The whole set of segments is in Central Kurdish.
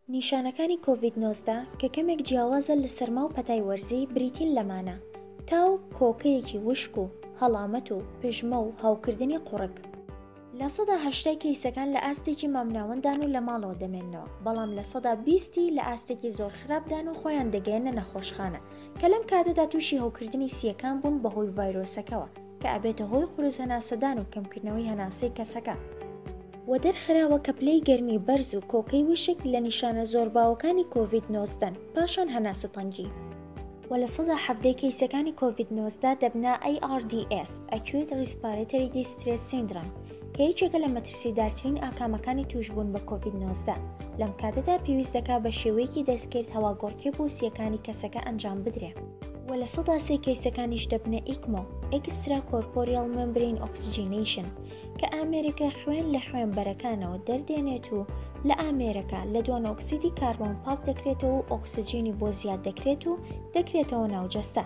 نیشانەکانی کۆڤید-19 کە کەمێک جیاوازە لە سەرما و پەتای وەرزی بریتین لەمانە: تاو، کۆکەیەکی وشک و هەڵامەت و پژمە و هاوکردنی قوڕک. لە سەدا 80 کەیسەکان لە ئاستێکی مامناوەندان و لە ماڵەوە دەمێننەوە، بەڵام لە سەدا 20 لە ئاستێکی زۆر خراپدان و خۆیان دەگەێنە نەخۆشخانە، کە لەم کاتەدا تووشی هەوکردنی سیەکان بوون بەهۆی ڤایرۆسەکەوە کە ئەبێتە هۆی قورس هەناسەدان و کەمکردنەوەی هەناسەی کەسەکە. و دەرخراوە کە پلەی گەرمی بەرز و کۆکەی وشک لە نیشانە زۆرباوەکانی کۆڤید-19 پاشان هەناسە تەنگی. و لە سەدا 70 کەیسەکانی کۆڤید-19 دەبنا ARDS Acute Respiratory Distress Syndrome کە یەکێکە لە مەترسیدارترین ئاکامەکانی توشبوون بە کۆڤید-19. لەم کاتەدا پێویست دەکات بە شێوەیەکی دەستکرد هەواگۆڕکێ بۆ سیەکانی کەسەکە ئەنجام بدرێ. و لە سەدا 3 کەیسەکانیش دەبنە ECMO Extra Corporeal Membrane Oxygenation کە ئامێرەکە خوێن لە خوێنبەرەکانەوە دەردێنێت و لە ئامێرەکە لە دوان ئۆکسیدی کاربۆن پاک دەکرێتەوە و ئۆکسجینی بۆ زیاد دەکرێت و دەکرێتەوە ناوجەستە.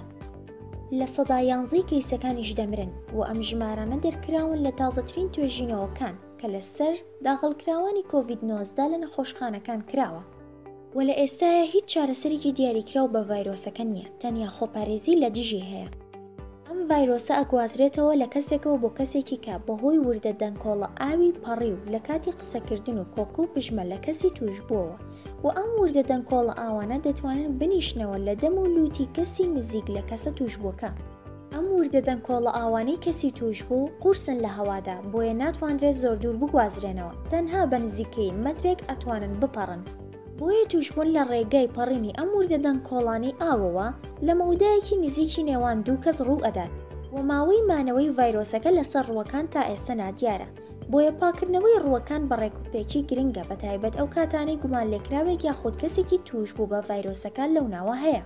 لە سەدا 11 کەیسەکانیش دەمرن و ئەم ژمارانە دەرکراون لە تازەترین توێژینەوەکان کە لەسەر داخڵکراوانی کۆڤید-19 لە نەخۆشخانەکان کراوە. و لە ئێستاە هیچ چارەسەرێکی دیاریکراو بە ڤایرۆسەکە نییە، تەنیا خۆپارێزی لە دژی هەیە. ئەم ڤایرۆسە ئەگوازرێتەوە لە کەسێکەوە بۆ کەسێکی کە بەهۆی وردە دەنگکۆڵە ئاوی پەڕی و لە کاتی قسەکردن و کۆکە و پژمە لە کەسی توشبووەوە، و ئەم وردە دەنگکۆڵە ئاوانە دەتوانن بنیشنەوە لە دەم و لوتی کەسی نزیک لە کەسە توشبووەکە. ئەم وردە دەنگکۆڵە ئاوانەی کەسی توشبوو قورسن لە هەوادا، بۆیە ناتوانرێت زۆر دوور بگوازرێنەوە، تەنها بە نزیکەی مەترێک ئەتوانن بپەڕن. بۆیە توشبوون لە ڕێگای پەڕینی ئەم وردە دەنگکۆڵانەی ئاوەوە لە مەودایەکی نزیکی نێوان دوو کەس ڕوو ئەدات، و ماوەی مانەوەی ڤایرۆسەکە لەسەر ڕووەکان تا ئێستا نادیارە. بۆیە پاکردنەوەی ڕووەکان بە ڕێکوپێکی گرنگە، بەتایبەت ئەو کاتانەی گومان لێکراوێک یاخود کەسێکی توشبوو بە ڤایرۆسەکان لەو ناوە هەیە.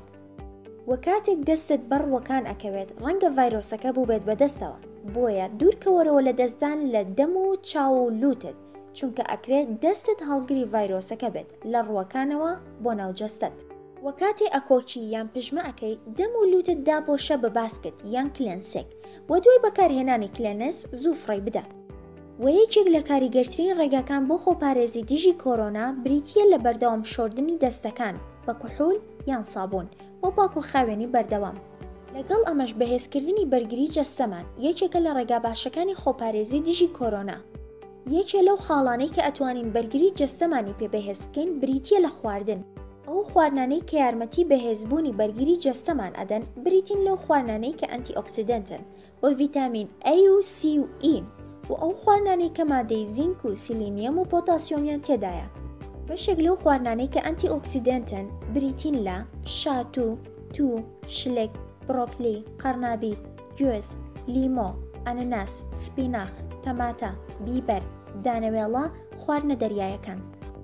و کاتێک دەستت بەر ڕووەکان ئەکەوێت ڕەنگە ڤایرۆسەکە بووبێت بەدەستەوە، بۆیە دوورکەوەرەوە لە دەستدان لە دەم و چاو و لوتت، چونکە ئەکرێت دەستت هەڵگری ڤایرۆسەکە بێت لە ڕووەکانەوە بۆ ناوجەستت. و کاتێ ئەکۆکی یان پژمە ئەەکەی، دەم و لوتت داپۆشە بە باسکت یان کلێنسێک، و دوای بەکارهێنانی کلێنس زوو فڕی بدە. و یەکێک لە کاریگەرترین ڕێگاکان بۆ خۆپارێزی دژی کۆرۆنا بریتیە لە بەردەوام شۆردنی دەستەکان بە کوحوول یان سابوون بۆ پاک و خاوێنی بەردەوام. لەگەڵ ئەمەش بەهێزکردنی بەرگری جەستەمان یەکێکە لە ڕێگا باشەکانی خۆپارێزی دژی کۆرۆنا. یەکێ لەو خاڵانەی کە ئەتوانین بەرگری جەستەمانی پێ بەهێز بکەین بریتیە لە خواردن. ئەو خواردنانەی کە یارمەتی بەهێزبوونی بەرگری جەستەمان ئەدەن بریتین لەو خواردنانەی کە ئەنتی ئۆکسیدەنتن، و ڤیتامین A و C و E، و ئەو خواردنانەی کە مادەی زینک و سیلینیەم و پۆتاسیۆمیان تێدایە. بەشێک لەو خواردنانەی کە ئەنتی ئۆکسیدەنتن بریتین لە شاتو، تو، شلێک، بڕۆکلی، قەرنابی، گوێز، لیمۆ، ئەنەناس، سپیناخ، تەماتە، بیبەر، دانەوێڵە، خواردنە دەریایەکان.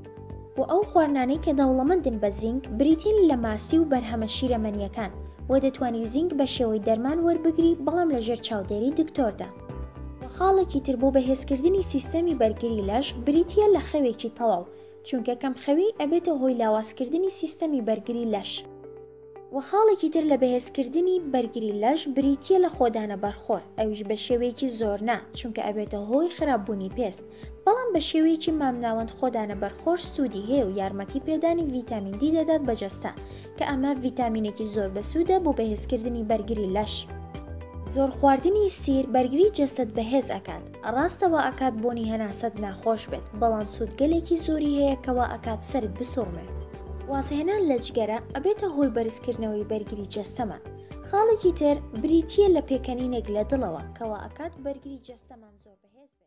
و ئەو خواردنانەی کە دەوڵەمەندن بە زینک بریتین لە ماسی و بەرهەمە شیرەمەنیەکان، و دەتوانی زینک بە شێوەی دەرمان وەربگری، بەڵام لەژێر چاودێری دکتۆردا. و خاڵێکی تر بۆ بەهێزکردنی سیستەمی بەرگری لەش بریتیە لە خەوێکی تەواو، چونکە کەم خەوی ئەبێتە هۆی لاوازکردنی سیستەمی بەرگری لەش. و خاڵێکی تر لە بەهێزکردنی بەرگری لەش بریتیە لە خۆدانە بەرخۆر، ئەویش بە شێوەیەکی زۆر نا، چونکە ئەبێتە هۆی خراپبوونی پێست، بەڵام بە شێوەیەکی مامناوەند خۆدانە بەرخۆر سوودی هەیە و یارمەتی پێدانی ڤیتامین دی دەدات بە جەستە، کە ئەمە ڤیتامینێکی زۆر بەسوودە بۆ بەهێزکردنی بەرگری لەش. زۆر خواردنی سیر بەرگری جەستت بەهێز ئەکات، ڕاستەوە ئەکات بۆنی هەناسەت ناخۆش بێت، بەڵام سوودگەلێکی زۆری هەیە کەوا ئەکات سەرت بسوڕمێت. وازهێنان لە جگەرە ئەبێتە هۆی بەرزکردنەوەی بەرگری جەستەمان. خاڵێکی تر بریتیە لە پێکەنینێک لە دڵەوە کەوا ئەکات بەرگری جەستەمان زۆر بەهێز بێت.